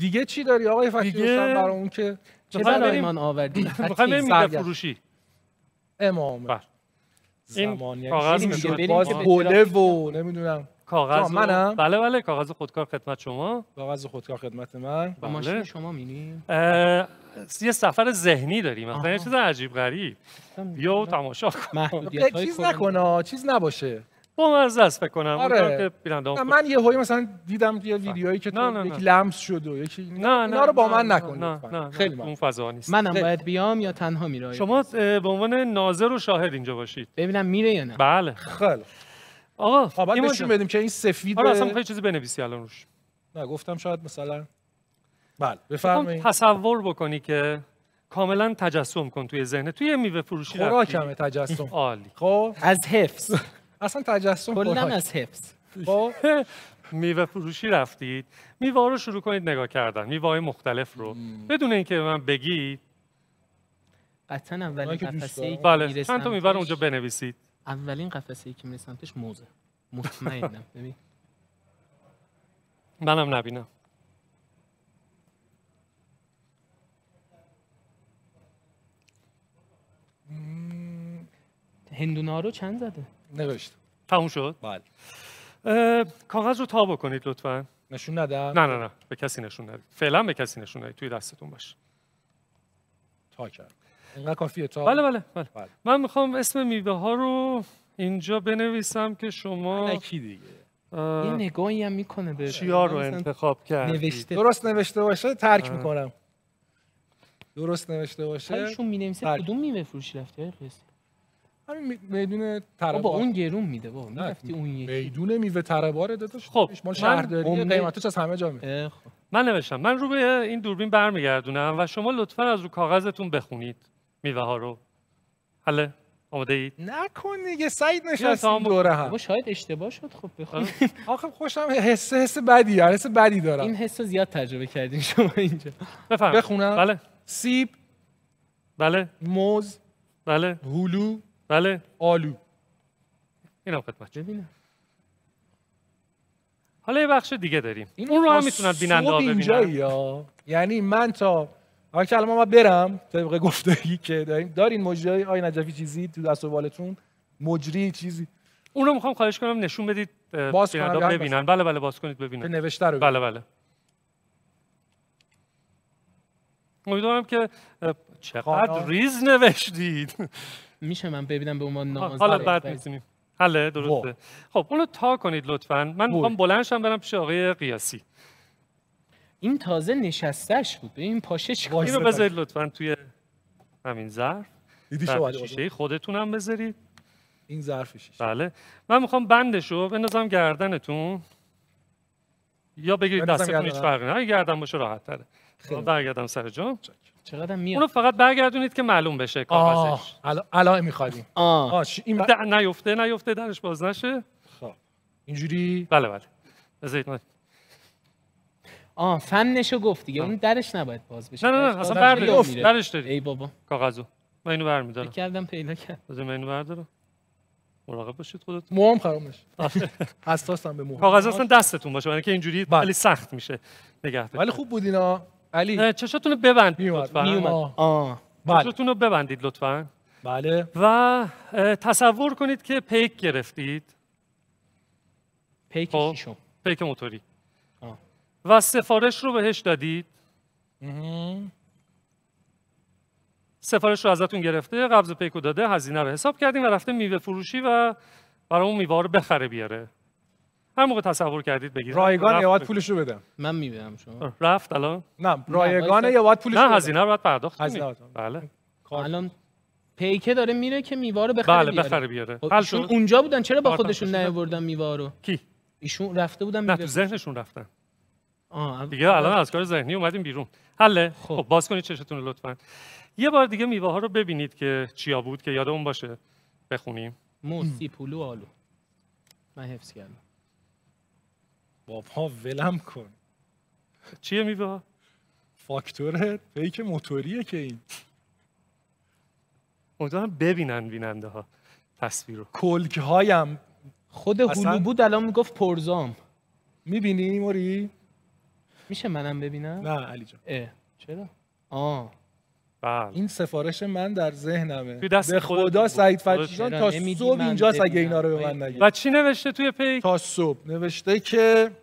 دیگه چی داری آقای فتحی حسین برامون که چه برایمان آوردی؟ میخوایم میوه فروشی امام این کاغذ باز بوله و نمیدونم کاغذ منم بله کاغذ خودکار خدمت شما. کاغذ خودکار خدمت من. با ماشین شما می‌بینی؟ یه سفر ذهنی داریم مثلا یه چیز عجیب غریب بیا و تماشا کن. چیز نکنه چیز نباشه با مزه است فکر کنم. آره. من یه هایی مثلا دیدم یه ویدیوهایی که یکی لمس شد و یکی اینا رو با من نکن. خیلی اون فضا نیست. منم باید بیام یا تنها میرم؟ شما به عنوان ناظر و شاهد اینجا باشید ببینم میره یا نه. بله خیلی آقا بعد نشون بدیم که این سفید آره اصلا میخوای چیزی بنویسی الان روش. نه گفتم شاید مثلا بله بفرمایید. تصور بکنی که کاملا تجسم کن توی ذهنت توی میوه فروشی رفتی. خوراکمه تجسم. عالی. خب از حفظ اصلا تجسم کلا از حفظ. خب میوه فروشی رفتید میوه رو شروع کنید نگاه کردن میوه‌های مختلف رو بدون اینکه به من بگید قطعا اولین قفسه‌ای که بله چند تا میوه رو اونجا بنویسید. اولین قفسه‌ای که میرسمتش موزه مطمئنم. ببین منم نبینم. هندونه رو چند زده؟ نوشت. تموم شد؟ بله. کاغذ رو تا بکنید لطفاً. نشون ندم؟ نه به کسی نشون ندید. فعلا به کسی نشون ندید توی دستتون باشه. تا کرد. اینقدر کافیه تا؟ بله. من میخوام اسم میوه ها رو اینجا بنویسم که شما کی دیگه یه نگاهی هم میکنه به چیا رو انتخاب کرد. درست نوشته باشه ترک میکنم. درست نوشته باشه. ایشون مینویسه کدوم میوه فروشی رفتی آقای قیسی؟ همین میدون تربار. با اون گرون میده بابا. میرفتی اون یکی. میدون میوه ترباره داداش. خب مال شهرداری قیمتش از همه جا میاد. من نوشتم. من رو به این دوربین برمیگردونم و شما لطفاً از رو کاغذتون بخونید میوه ها رو. حله آماده اید؟ نکن دیگه سعید نشستیم دوره هم. بابا شاید اشتباه شد خب بخون. آخه خوشم حس بدی حس بدی دارم. این حسو زیاد تجربه کردین شما اینجا. بفهم. بخونم. بله. سیب. بله. موز. بله. هلو. بله. آلو. اینم خدمت. ببینم. حالا یه بخش دیگه داریم. اون رو هم میتونن بیننده ها ببینن. یعنی من تا حالا که الان ما برم طبق گفتگی که دارین مجری آقای نجفی چیزی تو دست و بالتون مجری چیزی اون رو میخوام خواهش کنم نشون بدید بیننده ها ببینن. بله باز کنید ببینن. نوشته رو بله. امیدوارم که چقدر ریز نوشتید. میشه من ببینم به عنوان ناظر؟ حالا بعد میتونیم. حله درسته. خب اونو تا کنید لطفاً. من میخوام بلند شم برم پیش آقای قیاسی. این تازه نشستش بود. ببین پاشه چیکار. اینو بذارید لطفاً توی همین ظرف. دیدی شیشه خودتونم بذارید. این ظرف شیشه. بله. من میخوام بندشو بندازم گردنتون. یا بگیرید دستتون هیچ فرقی نداره. گردن باشه راحت تره. برگردم سر جام. چقدر میاد. اونو فقط برگردونید که معلوم بشه کاغذش. الان می‌خوادیم. این نیفته درش باز نشه. خب. اینجوری؟ بله. بذارید. فنشو گفت دیگه. اون درش نباید باز بشه. نه اصلا برش دارید. ای بابا. کاغذو. من اینو برمی‌دارم. فکر کردم پیدا کرد. بذار من اینو بردارم. مراقب باشید خودتون. موام خراب نشه. حساسم به مو. کاغذ اصلا دستتون باشه برای که اینجوری خیلی سخت میشه نگه دارید. ولی خوب بود اینا. علی چشاتون رو ببندید لطفاً. چشاتون رو ببندید لطفاً. بله. و تصور کنید که پیک گرفتید. پیک چیشون؟ پیک موتوری. و سفارش رو بهش دادید. سفارش رو ازتون گرفته، قبض پیک رو داده، هزینه رو حساب کردیم و رفته میوه فروشی و برای اون میوه رو بخره بیاره. هر موقع تصور کردید بگید رایگان یا باید پولش رو بدم؟ من میبینم شما. رفت الان؟ نه رایگانه یا باید پولش رو بدم؟ نه هزینه رو باید پرداخت کنید. بله. الان پیکه داره میره که میوه رو بخره بیاره. بله بخره بیاره. ایشون اونجا بودن چرا با خودشون نیاوردن میوه رو؟ کی؟ ایشون رفته بودن نه تو ذهنشون رفتن. دیگه الان از کار ذهنی اومدیم بیرون. حله. خب باز کنید چشتون رو لطفاً. یه بار دیگه میوه ها رو ببینید که چیا بود که یادمون باشه بخونیم. موز، سیب، هلو، آلو. من حفظ کردم. بابا ولم کن. چیه میوه ها؟ فاکتور پیک موتوریه که این. امیدوارم ببینن بیننده ها تصویر رو. کلک هایم خود هلو بود الان میگفت پرزام. میبینی موری؟ میشه منم ببینم؟ نه علی جان. چرا؟ بله. این سفارش من در ذهنمه. توی دست به خودت خدا بود. سعید فتحیان تا نمیدی صبح من اینجاست اگه ببینم. اینا رو به من نگه. و چی نوشته توی پیک؟ تا صبح نوشته که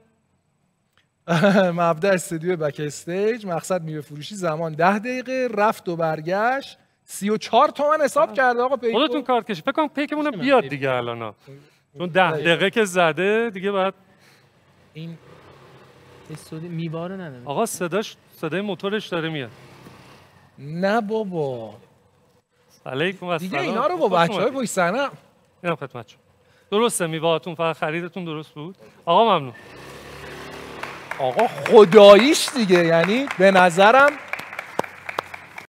مبدأ استودیو بک استیج، مقصد میوه فروشی، زمان 10 دقیقه، رفت و برگشت 34 تومن حساب کرده آقا پیک. خودتون کارت کشید. فکر کنم پیکمون بیاد دیگه الان. چون 10 دقیقه که زده دیگه بعد این استودیو میوه رو نداره. آقا صدای موتورش داره میاد. نه بابا علیکم السلام. دیگه اینا رو با بچهای پشت صحنه اینا خدمت شما. درسته میوهاتون فقط خریدتون درست بود؟ آقا ممنون. آقا خداییش دیگه، یعنی به نظرم